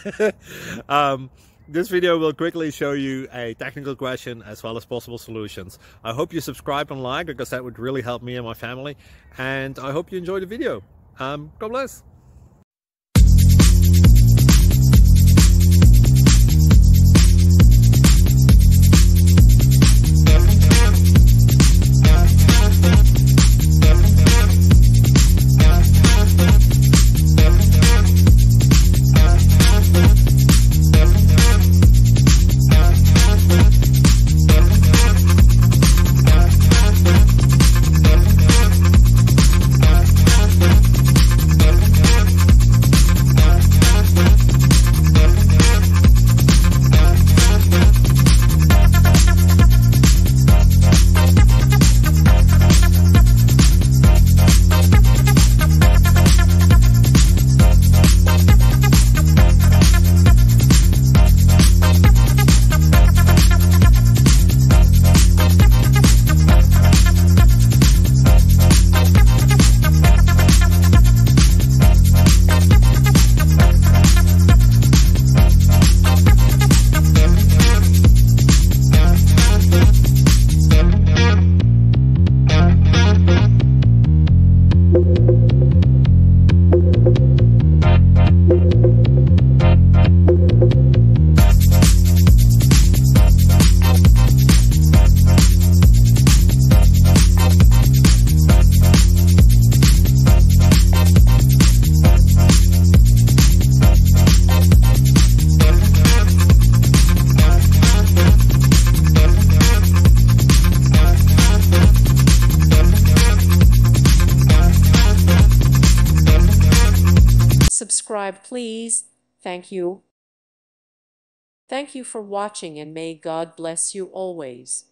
This video will quickly show you a technical question as well as possible solutions. I hope you subscribe and like, because that would really help me and my family. And I hope you enjoy the video. God bless. Subscribe, please. Thank you. Thank you for watching, and may God bless you always.